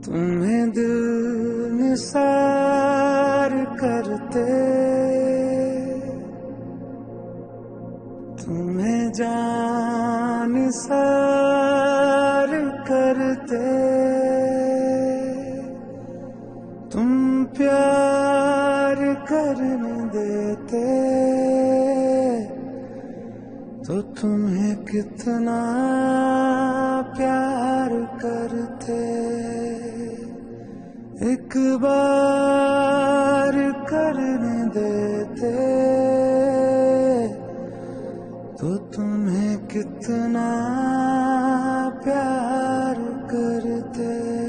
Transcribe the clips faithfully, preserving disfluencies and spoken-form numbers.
तुम्हें दिल निसार करते, तुम्हें जान निसार करते, तुम प्यार करने देते तो तुम्हें कितना प्यार करते। एक बार करने देते तो तुम्हें कितना प्यार करते।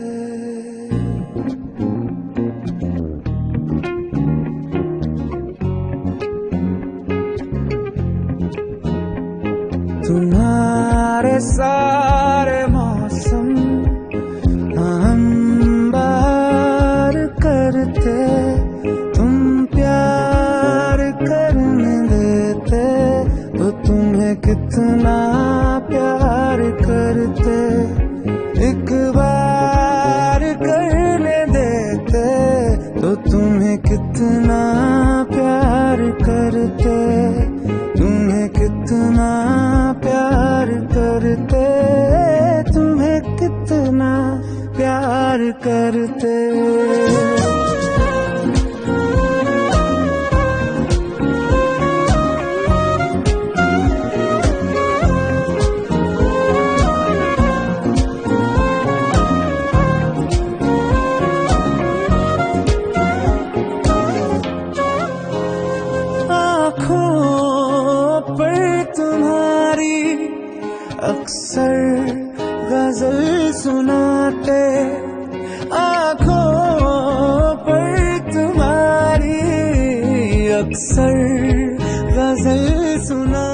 तुम्हारे सारे मौसम हम बार करते, तुम प्यार करने देते तो तुम्हें कितना प्यार करते। एक बार करने देते तो तुम्हें कितना प्यार करते, तुम्हें कितना प्यार करते, तुम्हें कितना प्यार करते। अक्सर गजल सुनाते, आँखों पर तुम्हारी अक्सर गजल सुना